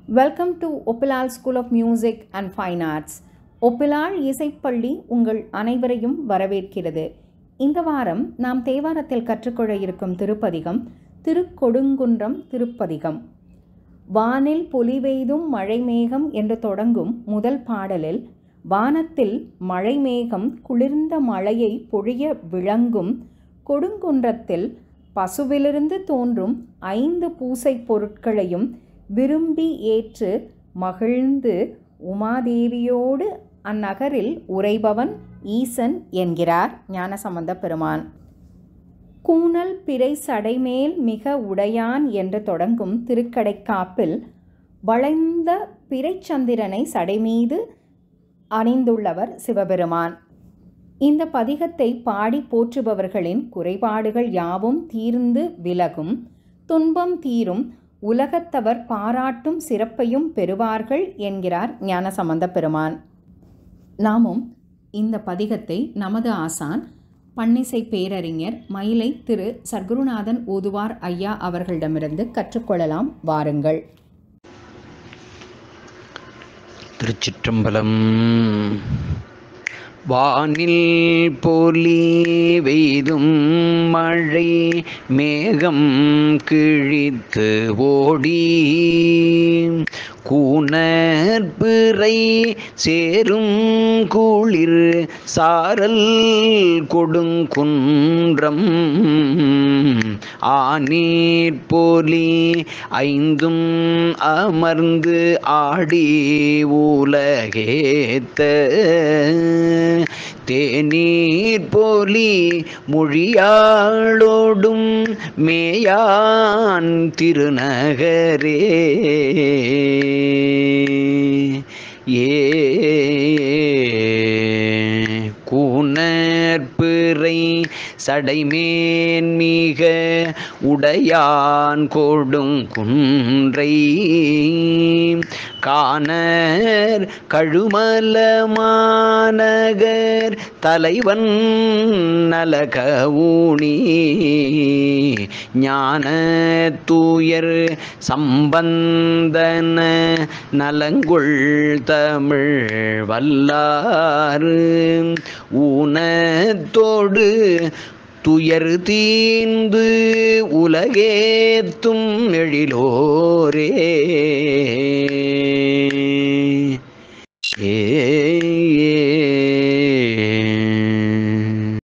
Welcome to Oppilal School of Music and Fine Arts. Oppilal இசைப்பள்ளி உங்கள் அனைவரையும் வரவேற்கிறது. இந்த வாரம் நாம் தேவாரத்தில் கற்றுக்கொள்ள இருக்கும் திருப்பதிகம் திருக்கொடுங்குன்றம் திருப்பதிகம். வானில் பொலிவெய்தும் மழைமேகம் என்று தொடங்கும் முதல் பாடலில் வானத்தில் மழைமேகம் குளிர்ந்த மழையை பொழிய விளங்கும் கொடுங்குன்றத்தில் பசுவிலிருந்து தோன்றும் 5 பூசை பொருட்களையும் விரும்பி ஏற்று மகிழ்ந்து உமாதேவியோடு அந்நகரில் உறைபவன் ஈசன் என்கிறார் ஞானசம்பந்த பெருமான். கூனல் பிறை சடைமேல் மிக உடையான் என்று தொடங்கும் திருக்கடைக்காப்பில் வளைந்த பிறைச்சந்திரனை சடைமீது அணிந்துள்ளவர் சிவபெருமான். இந்த பதிகத்தை பாடி போற்றுபவர்களின் குறைபாடுகள் யாவும் தீர்ந்து விலகும், துன்பம் தீரும், உலகத்தவர் பாராட்டும் சிறப்பையும் பெறுவார்கள் என்கிறார் ஞானசம்பந்த பெருமான். நாமும் இந்த பதிகத்தை நமது ஆசான் பன்னிசை பேரறிஞர் மயிலை திரு சர்க்குருநாதன் ஓதுவார் ஐயா அவர்களிடமிருந்து கற்றுக்கொள்ளலாம். வாருங்கள். திருச்சிற்றம்பலம். வானில் பொலி வெய்தும் மழை மேகம் கிழித்து ஓடி கூனற்பிறை சேரும் குளிர் சாரல் கொடுங்குன்றம் ஆனீர் பொலி 5 அமர்ந்து ஆடி உலகேத்த தேநீர் பொலி மொழியாளோடும் மேயான் திருநகரே கூனற்பிறை சடைமேன் மிக உடையான் கொடுங்குன்றை காணர் கழுமல மாநகர் தலைவன் நலகவுனி ஞான தூயர் சம்பந்தன நலங்குள் தமிழ் வல்லாறு ஊனத்தோடு துயர் தீந்து உலகேத்தும் எழிலோரே.